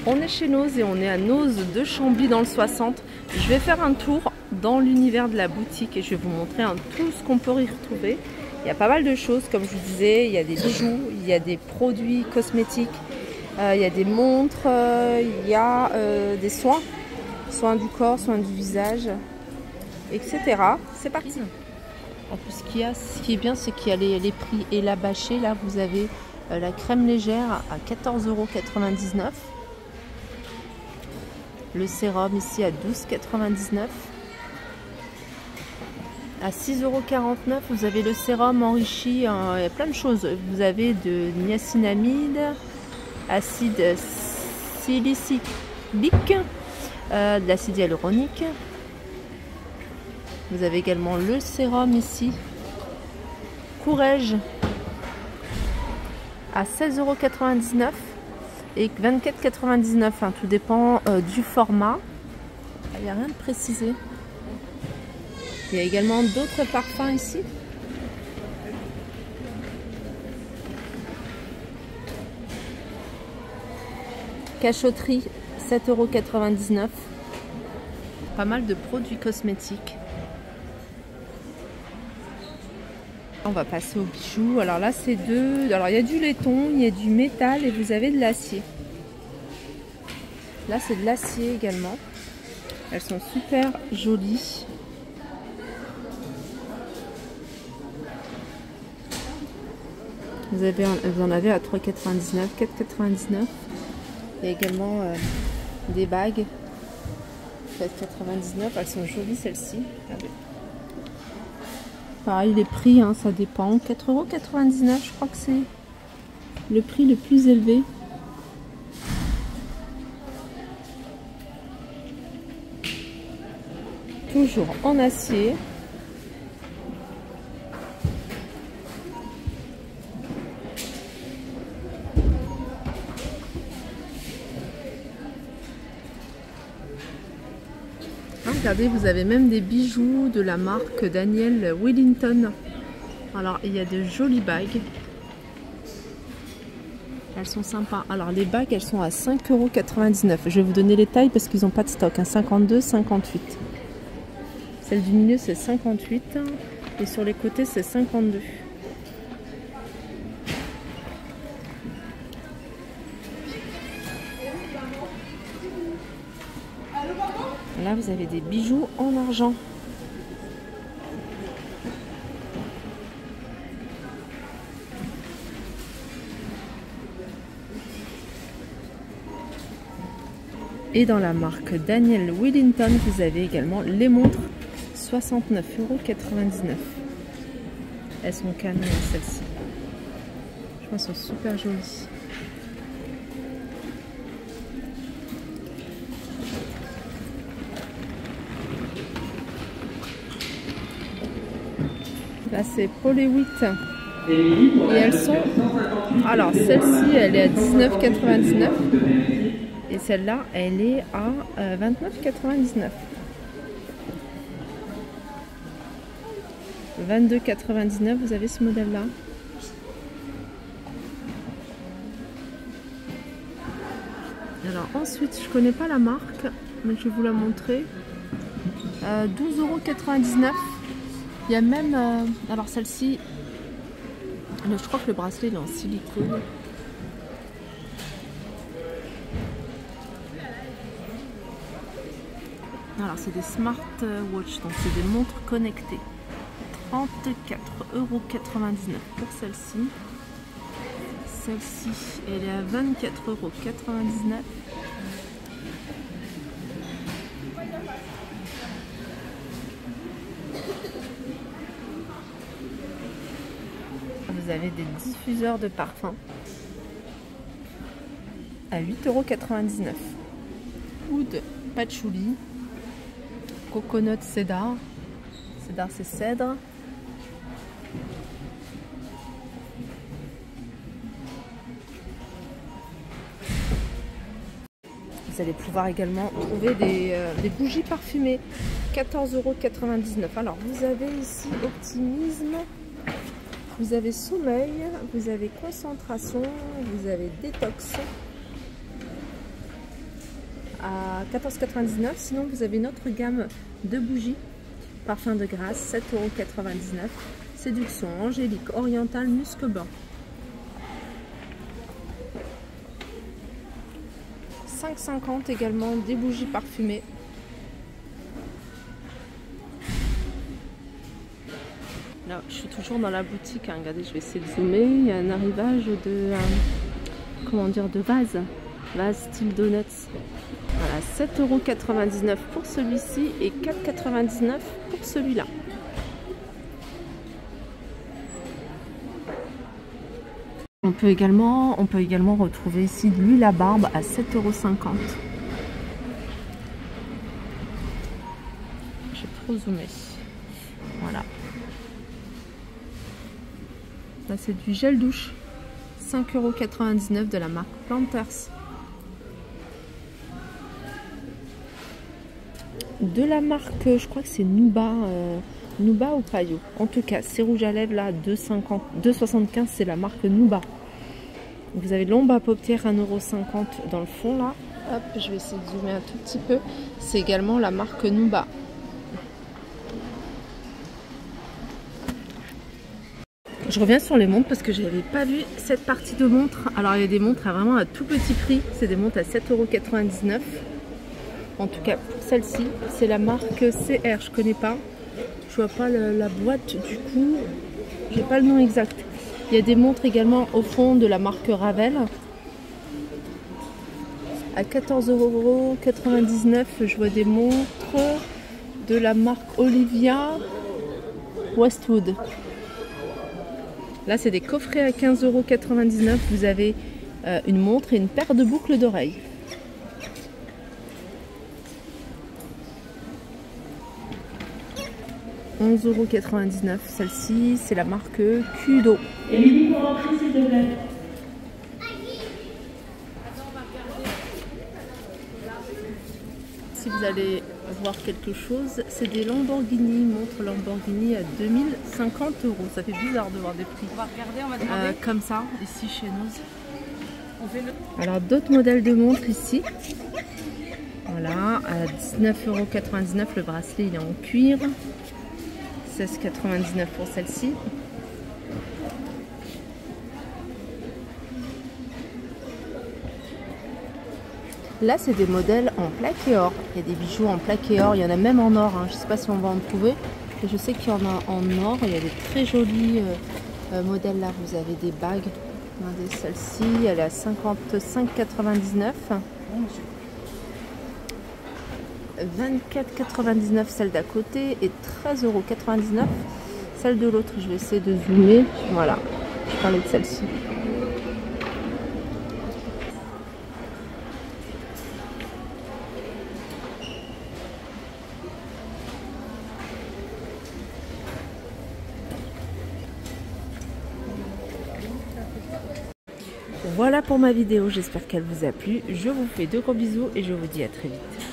On est chez Noz et on est à Noz de Chambly dans le 60. Je vais faire un tour dans l'univers de la boutique et je vais vous montrer tout ce qu'on peut y retrouver. Il y a pas mal de choses, comme je vous disais, il y a des bijoux, il y a des produits cosmétiques, il y a des montres, il y a des soins du corps, soins du visage, etc. C'est parti. En plus, ce qui est bien, c'est qu'il y a les prix élabâchés. Là, vous avez la crème légère à 14,99 €. Le sérum ici à 12,99 €. À 6,49 €, vous avez le sérum enrichi, il y a plein de choses. Vous avez de niacinamide, acide salicylique, de l'acide hyaluronique. Vous avez également le sérum ici, Courrèges, à 16,99 € et 24,99 €. Tout dépend du format. Il n'y a rien de précisé. Il y a également d'autres parfums ici. Cachotterie, 7,99 €. Pas mal de produits cosmétiques. On va passer aux bijoux. Alors là, c'est alors il y a du laiton, il y a du métal et vous avez de l'acier. Là, c'est de l'acier également. Elles sont super jolies. Vous en avez à 3,99 €, 4,99 €. Il y a également des bagues, 4,99 €. Elles sont jolies celles-ci. Pareil, les prix, hein, ça dépend. 4,99 €, je crois que c'est le prix le plus élevé. Toujours en acier. Regardez, vous avez même des bijoux de la marque Daniel Wellington. Alors, il y a de jolies bagues. Elles sont sympas. Alors, les bagues, elles sont à 5,99 €. Je vais vous donner les tailles parce qu'ils n'ont pas de stock. 52, 58. Celle du milieu, c'est 58. Et sur les côtés, c'est 52. Là, vous avez des bijoux en argent. Et dans la marque Daniel Wellington, vous avez également les montres, 69,99 €. Elles sont canon, celles-ci. Je pense qu'elles sont super jolies. Là, c'est Polewit. Et elles sont... Alors, celle-ci, elle est à 19,99 €. Et celle-là, elle est à 29,99 €. 22,99 €, vous avez ce modèle-là. Alors ensuite, je connais pas la marque, mais je vais vous la montrer. 12,99 €. Il y a même... alors celle-ci, je crois que le bracelet il est en silicone. Alors c'est des smartwatch, donc c'est des montres connectées. 34,99 € pour celle-ci. Celle-ci, elle est à 24,99 €. Vous avez des diffuseurs de parfum à 8,99 €. Oud patchouli, coconut cédar. Cédar, c'est cèdre. Vous allez pouvoir également trouver des bougies parfumées, 14,99 €. Alors vous avez ici optimisme, vous avez sommeil, vous avez concentration, vous avez détox. à 14,99 €. Sinon, vous avez une autre gamme de bougies. Parfum de grâce, 7,99 €. Séduction, angélique, orientale, musc blanc. 5,50 € également, des bougies parfumées. Là, je suis toujours dans la boutique. Hein. Regardez, je vais essayer de zoomer. Il y a un arrivage de, comment dire, de vase style donuts. Voilà, 7,99 € pour celui-ci et 4,99 € pour celui-là. On peut également retrouver ici de l'huile à barbe à 7,50 €. J'ai trop zoomé. Voilà. Là, c'est du gel douche. 5,99 € de la marque Planters. De la marque, je crois que c'est Nuba ou Payo. En tout cas, ces rouges à lèvres là, 2,75 €, c'est la marque Nuba. Vous avez l'ombre à paupières 1,50 € dans le fond là. Hop, je vais essayer de zoomer un tout petit peu. C'est également la marque Nuba. Je reviens sur les montres parce que je n'avais pas vu cette partie de montres. Alors il y a des montres à vraiment à tout petit prix. C'est des montres à 7,99 €. En tout cas pour celle-ci, c'est la marque CR. Je connais pas. Je vois pas la boîte du coup. J'ai pas le nom exact. Il y a des montres également au fond de la marque Ravel. À 14,99 €, je vois des montres de la marque Olivia Westwood. Là, c'est des coffrets à 15,99 €. Vous avez une montre et une paire de boucles d'oreilles. €11,99 €. Celle-ci, c'est la marque Kudo. Si vous allez voir quelque chose, c'est des Lamborghini, montre Lamborghini à 2050 €. Ça fait bizarre de voir des prix. On va regarder, on va demander. Comme ça, ici chez nous. Alors d'autres modèles de montres ici. Voilà, à 19,99 € le bracelet, il est en cuir. 16,99 € pour celle-ci. Là, c'est des modèles en plaqué or. Il y a des bijoux en plaqué or. Il y en a même en or. Hein. Je ne sais pas si on va en trouver. Mais je sais qu'il y en a en or. Il y a des très jolis modèles là. Vous avez des bagues. Regardez celle-ci. Elle est à 55,99 €. 24,99 € celle d'à côté. Et 13,99 € celle de l'autre. Je vais essayer de zoomer. Voilà. Je parlais de celle-ci. Voilà pour ma vidéo, j'espère qu'elle vous a plu. Je vous fais de gros bisous et je vous dis à très vite.